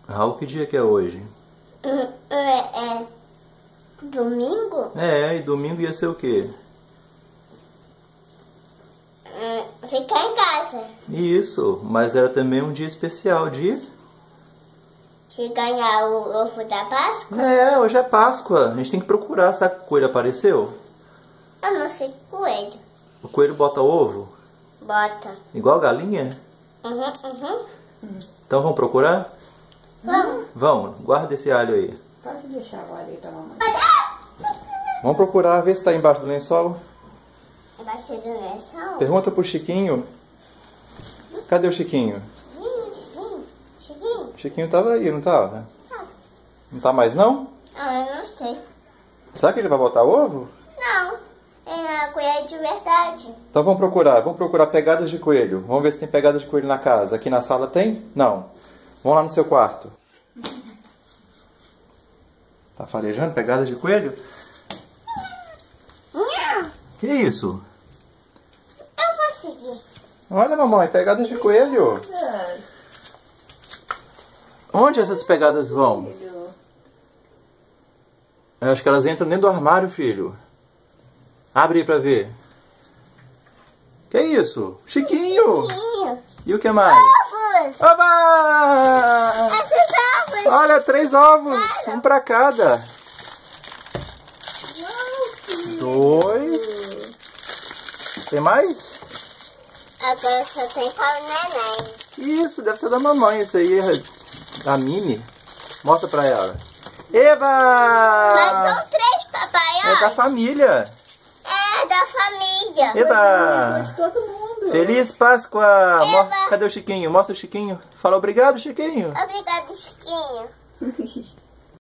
Raul, que dia que é hoje? É domingo? É, e domingo ia ser o quê? Ficar em casa. Isso, mas era também um dia especial de... Se ganhar o ovo da Páscoa? É, hoje é Páscoa. A gente tem que procurar. Será que o coelho apareceu? Eu não sei coelho. O coelho bota ovo? Bota. Igual galinha? Uhum. Então vamos procurar? Vamos. Vamos, guarda esse alho aí. Pode deixar o alho aí pra mamãe. Vamos procurar, ver se tá embaixo do lençol. Embaixo do lençol? Pergunta pro Chiquinho. Cadê o Chiquinho? Chiquinho. O Chiquinho tava aí, não tava? Não tá mais não? Não, eu não sei. Será que ele vai botar ovo? Não. É a coelho de verdade. Então vamos procurar pegadas de coelho. Vamos ver se tem pegadas de coelho na casa. Aqui na sala tem? Não. Vamos lá no seu quarto. Tá farejando pegadas de coelho? Não. Que isso? Eu vou seguir. Olha, mamãe, pegadas de coelho. Onde essas pegadas vão? Eu acho que elas entram dentro do armário, filho. Abre aí pra ver. Que isso? Chiquinho! Chiquinho. E o que mais? Ovos. Oba! Esses ovos. Olha, 3 ovos. Um pra cada. 2. Tem mais? Agora só tem para o neném. Isso, deve ser da mamãe. Esse aí é da Mimi. Mostra pra ela. Eba! Mas são 3, papai. É da Olha. família. É da família. Eba! De todo mundo. Feliz Páscoa! Eba! Cadê o Chiquinho? Mostra o Chiquinho. Fala obrigado, Chiquinho. Obrigada, Chiquinho.